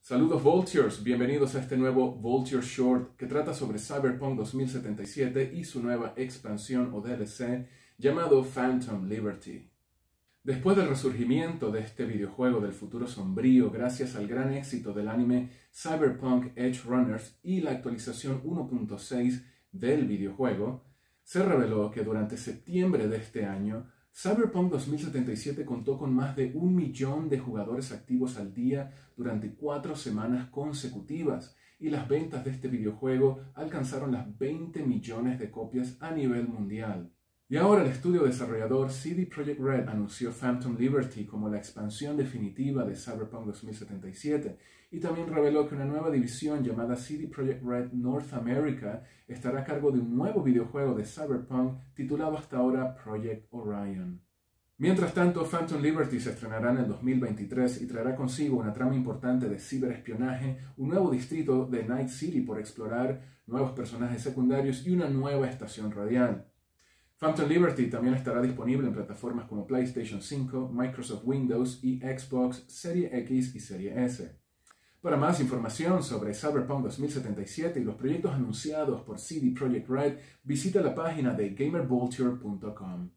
Saludos Vultures, bienvenidos a este nuevo Vulture Short que trata sobre Cyberpunk 2077 y su nueva expansión o DLC llamado Phantom Liberty. Después del resurgimiento de este videojuego del futuro sombrío gracias al gran éxito del anime Cyberpunk Edge Runners y la actualización 1.6 del videojuego, se reveló que durante septiembre de este año Cyberpunk 2077 contó con más de 1 millón de jugadores activos al día durante 4 semanas consecutivas y las ventas de este videojuego alcanzaron las 20 millones de copias a nivel mundial. Y ahora el estudio desarrollador CD Projekt Red anunció Phantom Liberty como la expansión definitiva de Cyberpunk 2077 y también reveló que una nueva división llamada CD Projekt Red North America estará a cargo de un nuevo videojuego de Cyberpunk titulado hasta ahora Project Orion. Mientras tanto, Phantom Liberty se estrenará en el 2023 y traerá consigo una trama importante de ciberespionaje, un nuevo distrito de Night City por explorar, nuevos personajes secundarios y una nueva estación radial. Phantom Liberty también estará disponible en plataformas como PlayStation 5, Microsoft Windows y Xbox Serie X y Serie S. Para más información sobre Cyberpunk 2077 y los proyectos anunciados por CD Projekt Red, visita la página de gamervulture.com.